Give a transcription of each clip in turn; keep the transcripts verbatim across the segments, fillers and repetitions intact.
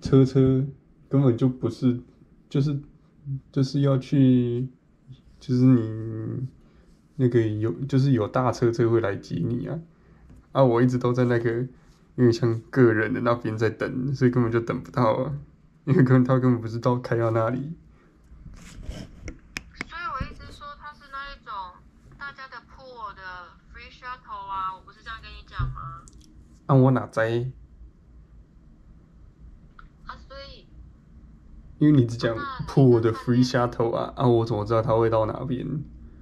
车车根本就不是，就是就是要去，就是你那个有就是有大车车会来接你啊啊！我一直都在那个有点像个人的那边在等，所以根本就等不到啊，因为根本他根本不知道开到那里。 所以我一直说它是那一种大家的 pool 的 free shuttle 啊，我不是这样跟你讲吗？ 啊，我哪知？ 啊，所以因为你只讲那你破我的跟饭 free 店， shuttle 啊啊，我怎么知道它会到哪边？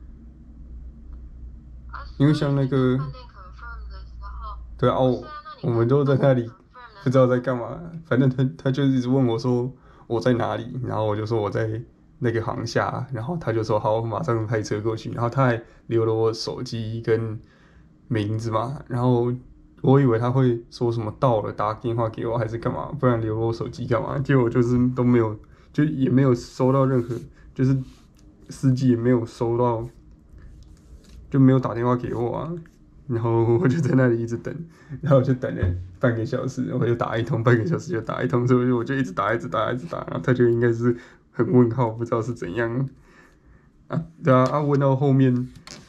啊， 因为所以像那个你跟饭店 confirm 的时候， 对啊，我不是啊，那你我们都在跟饭店那里 confirm 的不知道在时候， 干嘛，反正他他就一直问我说我在哪里，然后我就说我在那个航厦，然后他就说好，马上派车过去，然后他还留了我手机跟名字嘛，然后我以为他会说什么到了打电话给我还是干嘛，不然留我手机干嘛？结果就是都没有，就也没有收到任何，就是司机也没有收到，就没有打电话给我啊。然后我就在那里一直等，然后我就等了半个小时，我就打一通，半个小时就打一通，所以我就一直打，一直打，一直打，然后他就应该是很问号，不知道是怎样啊，对啊，啊问到后面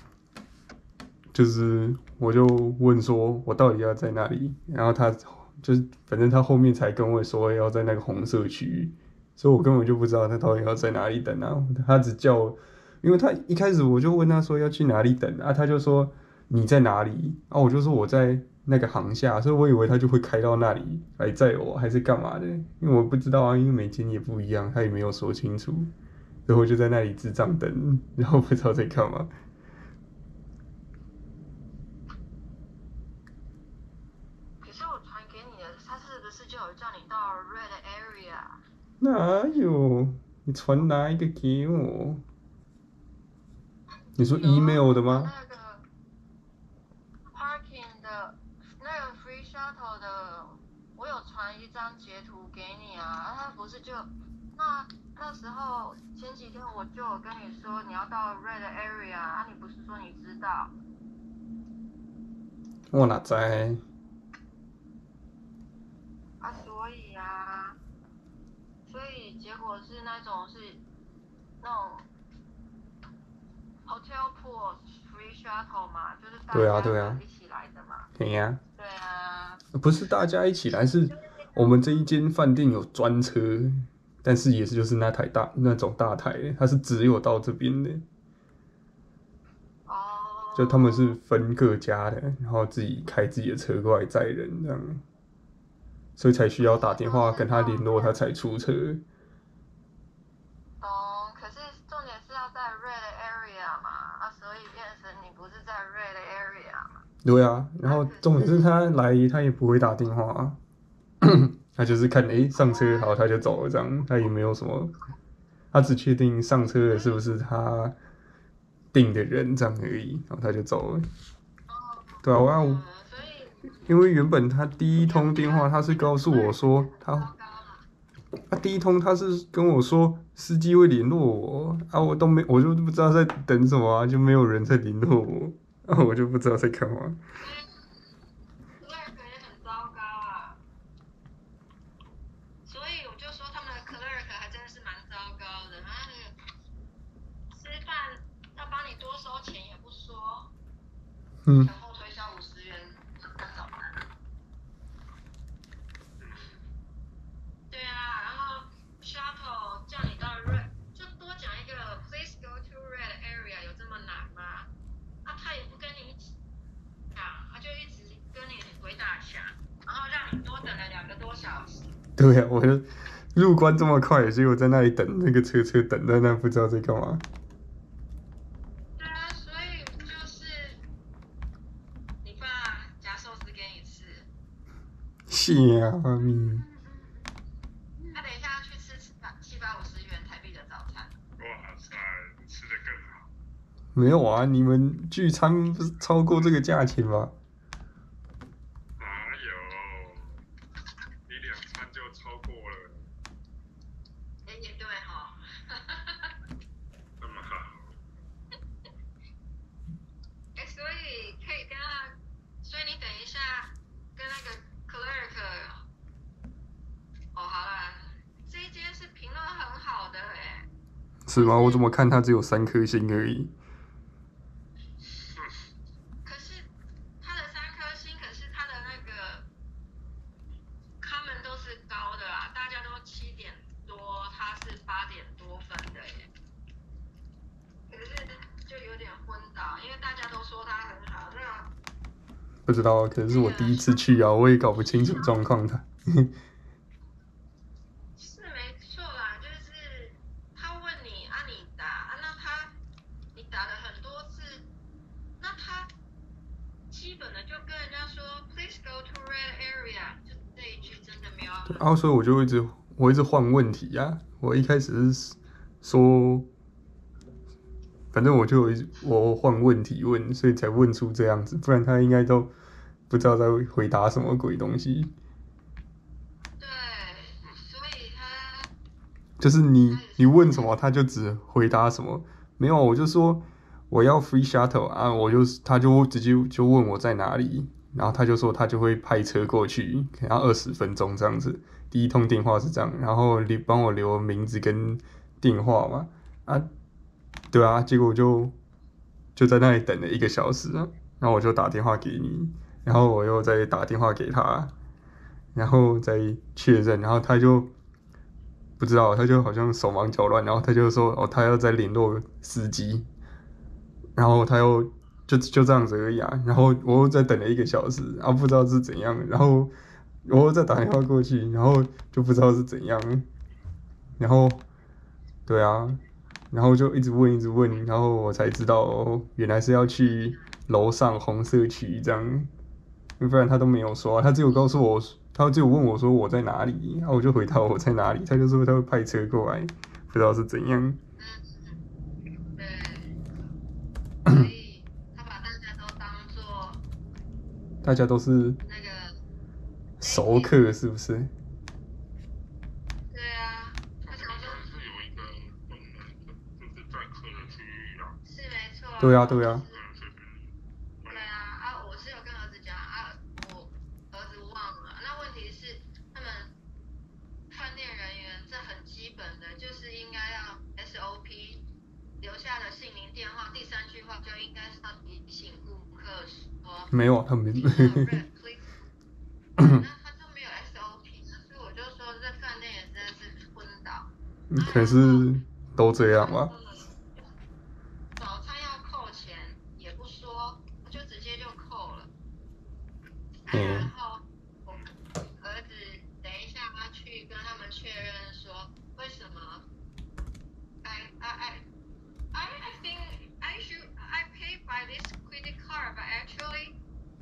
就是我就问说我到底要在哪里，然后他就是反正他后面才跟我说要在那个红色区域，所以我根本就不知道他到底要在哪里等啊，他只叫我，因为他一开始我就问他说要去哪里等啊，他就说你在哪里啊，我就说我在那个航厦，所以我以为他就会开到那里来载我还是干嘛的，因为我不知道啊，因为每间也不一样，他也没有说清楚，然后我就在那里智障等，然后不知道在干嘛。 可是我传给你的，他是不是就有叫你到 red area？ 哪有？你传哪一个给我？你说有啊， email 的我把吗？ 那个 parking 的那个 free shuttle 的，我有传一张截图给你啊，啊他不是就那那时候前几天我就有跟你说你要到 red area，啊你不是说你知道？ 我哪知？ 啊，所以啊，所以结果是那种是那种 hotel pool free shuttle 嘛，就是大对啊， 家对啊， 的一起来的嘛。 对呀、 对啊， 不是大家一起来，是我们这一间饭店有专车，但是也是就是那台大那种大台，它是只有到这边的， 哦， 就他们是分各家的，然后自己开自己的车过来载人这样，所以才需要打电话跟他联络，他才出车。 懂，可是重点是要在 red area 嘛，啊，所以变成你不是在 red area 嘛？ 对啊，然后啊，可重点是是他来，他也不会打电话啊，他就是看诶上车好他就走了这样，他也没有什么，他只确定上车的是不是他订的人这样而已，然后他就走了。对啊，我要嗯，所以因为原本他第一通电话他是告诉我说他糟糕了。 他第一通他是跟我说司机会联络我啊，我都没我就不知道在等什么啊，就没有人在联络我，啊我就不知道在干嘛。 所以 clerk 也很糟糕啊，所以我就说他们的 clerk 还真的是蛮糟糕的，他那个吃饭要帮你多收钱也不说， 嗯， 然后推销五十元那种的。对啊，然后 shuttle 叫你到 red，就多讲一个 please go to red area，有这么难吗？啊，他也不跟你讲，他就一直跟你鬼打墙，然后让你多等了两个多小时。 对啊，我就入关这么快，结果在那里等那个车车等在那不知道在干嘛。 对啊，所以就是你爸夹寿司给你吃， 虾米？ 他等一下要去吃七百七百五十元台币的早餐。 哇塞，吃的更好。 没有啊，你们聚餐不是超过这个价钱吗？ 哪有？你两餐就超过了， 哎，也对哈、 那么好。 哎，所以可以跟他，所以你等一下跟那个 clerk，哦，好啦， 的哎、 是吗？我怎么看它只有三颗星而已？ 可是它的三颗星，可是它的那个 comment 都是高的啊，大家都七点多，它是八点多分的耶。可是就有点昏倒，因为大家都说它很好，那不知道，可是我第一次去啊，我也搞不清楚状况的。 是没错啦，就是他问你啊，你答啊，那他你答了很多次，那他基本的就跟人家说 please go to red area， 就这一句真的没有很。 啊，所以我就一直我一直换问题呀、啊。我一开始是说，反正我就有一我换问题问，所以才问出这样子，不然他应该都不知道在回答什么鬼东西。 对，所以他就是你你问什么，他就只回答什么。没有，我就说我要 free shuttle 啊，我就他就直接就问我在哪里，然后他就说他就会派车过去，可能要二十分钟这样子。第一通电话是这样，然后你帮我留名字跟电话嘛，啊，对啊，结果就就在那里等了一个小时啊，然后我就打电话给你，然后我又再打电话给他，然后再确认，然后他就不知道，他就好像手忙脚乱，然后他就说哦，他要再联络司机，然后他又就就这样子而已啊，然后我又再等了一个小时，然后不知道是怎样，然后我又再打电话过去，然后就不知道是怎样，然后对啊，然后就一直问一直问，然后我才知道哦，原来是要去楼上红色区这样，不然他都没有说啊，他只有告诉我，他只有问我说我在哪里，然后我就回答我在哪里，他就说他会派车过来，不知道是怎样。 嗯，对，所以他把大家都当做大家都是那个熟客，是不是？ 对啊，他想说是有一个功能，就是载客的区域啊。 是没错。 对啊对啊就是对啊，啊，我是有跟儿子讲啊，我儿子忘了。那问题是，他们饭店人员这很基本的，就是应该要 S O P 留下的姓名、电话，第三句话就应该是要提醒顾客说。 没有，他们。 那他就没有 S O P， 所以我就说这饭店也真的是昏倒。 可是都这样吧。 早餐要扣钱也不说，就直接就扣了。 嗯。 然后我儿子等一下他去跟他们确认说，为什么 I I I I I think I should I pay by this credit card, but actually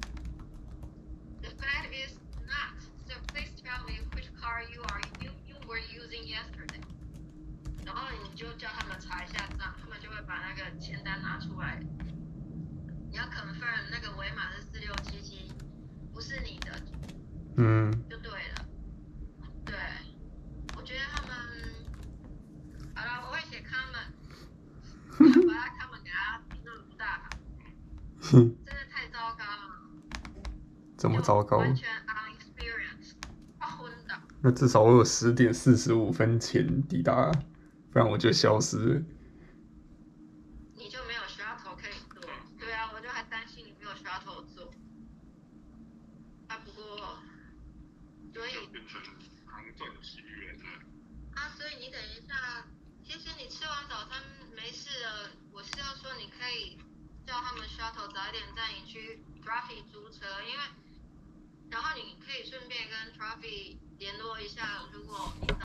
the fact is not. So please tell me which card you are you you were using yesterday. 然后你就叫他们查一下账，他们就会把那个签单拿出来。你要 confirm 那个尾码是四六七七，不是你的， 嗯。 就对了。对，我觉得他们，好了，我会写 comment， 把他 comment 给他评论不大好，真的太糟糕了。 怎么糟糕？ 完全 unexperienced， 啊昏倒。 那至少我有十点四十五分前抵达，不然我就消失了。 你就没有 shuttle 可以坐？对啊，我就还担心你没有 shuttle 坐。啊，不过，所以变成行政起源了。 啊，所以你等一下，其实你吃完早餐没事了，我是要说你可以叫他们 shuttle 早一点载你去 Traffy 租车，因为，然后你可以顺便跟 Traffy 联络一下，如果你